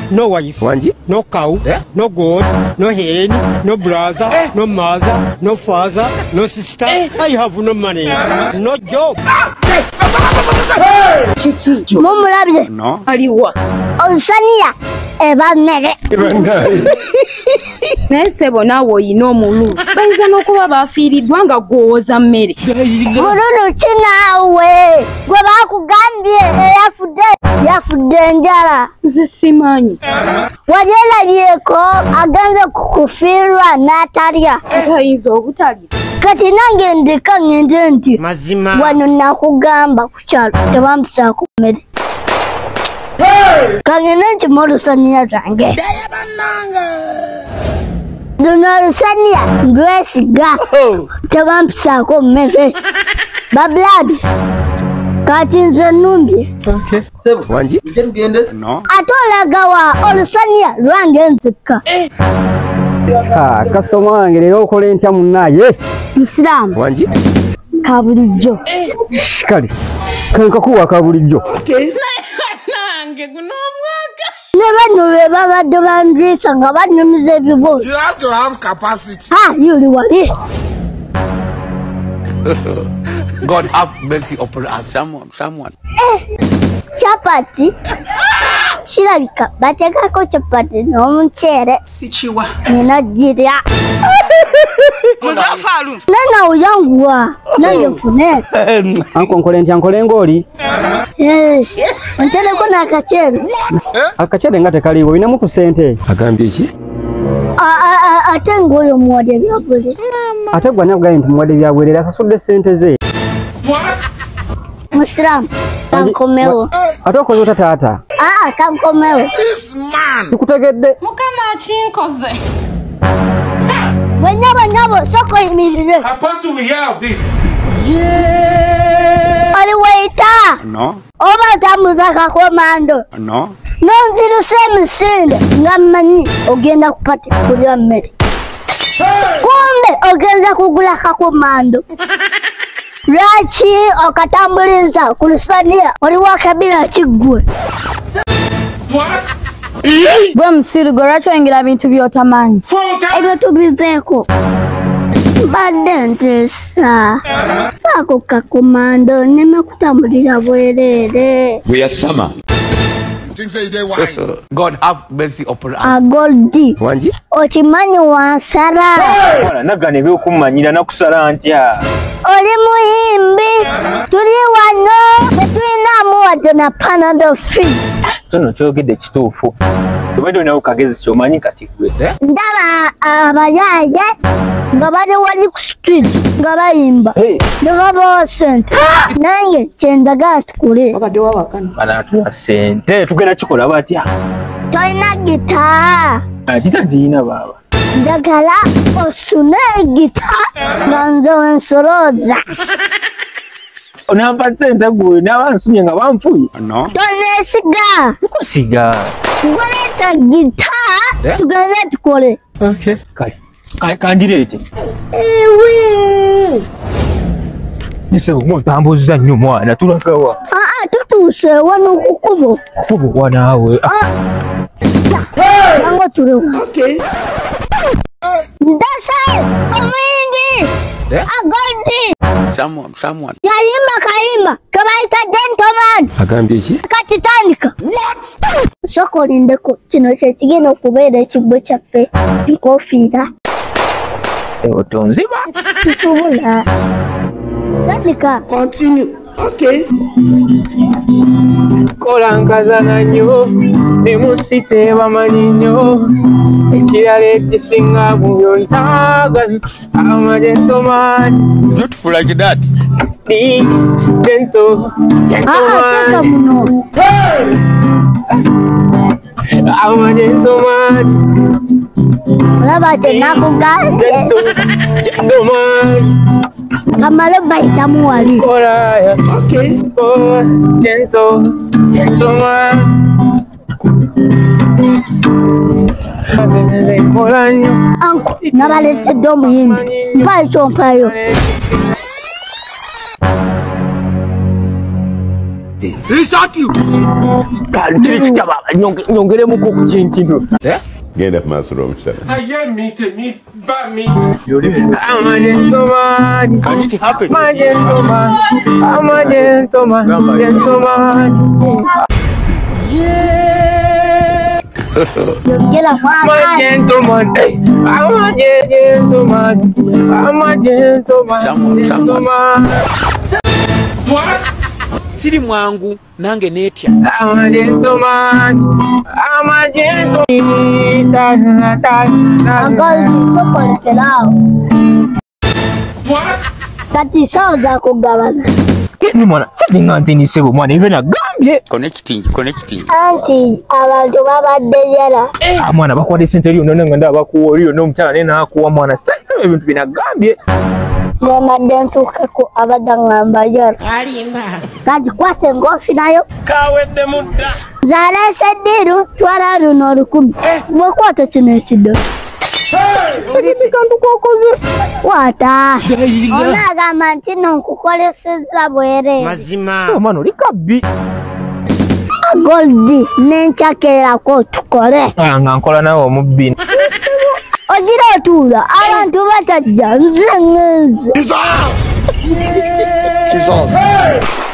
no wife, no cow, no goat, no hen, no brother, no mother, no father, no sister. I have no money, no job. Chichi, Mumrabi. No. Are you what? On Sania, Evan Ssebo nawe oyina omulu bayinza n'okuba bafiiriddwa nga gw'owoza mmere. Mululu ki naawe gwe baakugambye yafudde njala. Nze simanyi. Wali olabyeko agenze kukufiirwa n'atalya. Tayinza obutalya. Kati nange ndeka ngende nti mazima wano nakugamba ku kyalo tebampisaako mmere. Kangende nti molusaniya zange. Lunolusaniya ndwesiga tebampisaako mmere. Babladi kati nze numbye. Ssebo no. Ate olagawa olusaniya lwange nzekka. kasitoma wange leero okola entya munnaye Musiraamu kabulijjo kale kankakuwa kabulijjo Nange guno omwaka. ne bano be babadde bandwisa nga banyumiza ebibuuzo. You have to have capacity. Yuli wali God have mercy upon us. Someone. chapati kirabika bateekako chapati n'omuceere Sichiwa. ninagirya nana uyanguwa naye fune ankonkole ntya nkole ng'oli ontereko n'akaceere akaceere nga tekaliiwo olinamu ku ssente agambye ki ate ng'oyo muwadde ebyabule ate gwa nagambye nti muwadde byabwerera asasudde ssente ze Musiraamu kankomewo ate okoze ota taata kankomewo This man. sikutegedde Mukama akinkoze. bwenyabo soko yimirire Apostle, we hear of this. oli weita No. oba otambuza kakomando No. nonzirusa emisinde nga mmanyi ogenda kupati kulya mmere kumbe ogenda kugula kakomando lwaki okatambuliza ku lusaniya oliwo akabira kiggwe Bwe musirugo lwaki oyingira bintu by'otamanyi? ebyo tubiveeko mbadde nteesa ako kakomando nneme kutambulira bwereere We are summer. God have mercy upon us. agoldi okimanyi wansala nagana ebyokummanyira nakusala ntya oli muyimbi tuli wano tetulinamu wadde na panado free kino kyogedde kituufu obadde olinawo kagezi kyomanyi kati gwe ndaba abayaaye nga bali wali ku street nga bayimba ne babawa sente nange kyendagala tukule banatula sente tugenda kikola batya tolina gita gita ziyina baaba njagala osune gita nga nze wensolooza onampa sente gwe n'abansumye nga banfuye No. toneesiga kusiga ngoleeta gita tugende tukole kale kanjireete Ssebo mutambuza nnyo mwana tulagawa tutuuse wano ku kkubo kubuwa naawe nango tulewo ndase omuyindi agoldi Someone. yayimba kayimba kebayita gentleman agambye ki katitandika soko olindeko kino kyekigenda okubeera ekigwo kyaffe enkofiira Ssebo tonziba kisobola tandika kola nkazana nnyo ne musite bamanyi nnyo ekirala ekisinga bubyo ntaaga amajentomani Beautiful like that. teka muno amajentomani olaba kyenakugambye kamale bayitamu wali kolaya kola nnyo anko nabaleetedde omuyimbi mpayo kyompayo this. He shot you. Get that master room, shut up. I get me to me, but me. I'm a gentleman. Can it happen? I'm a gentleman. I'm a gentleman. Get a I'm a gentleman. I'm a gentleman. I'm a gentleman. Someone. What? Siri mwangu nange netya. I'm a gentleman. I'm a gentleman. Uncle, so call What? Kati sawa za kugabana. Kini mwana, sati nganti ni Ssebo mwana ibe na gambye. Connecting. Anti abantu babadde yala. Mwana bakwade sente lyo none nganda bakuwoliyo no mutala nena akuwa mwana sasa ebintu bina gambye. Mwamadde ntuukeko abadde ngamba yala. Alimba. Kati kwate ngofi nayo. Kawedde mudda. Zaleese ddiru twala luno 1000. Bw'okwata kino ekiddo. Wata. Onagamba nti nonkukolesezza bwereere. Mazima. Mwana oli kabbi. Goldi n'encakererako tukole. Nga nkola nawe omubbi. Ogira otuula abantu batajja nze ngeze. Jesus.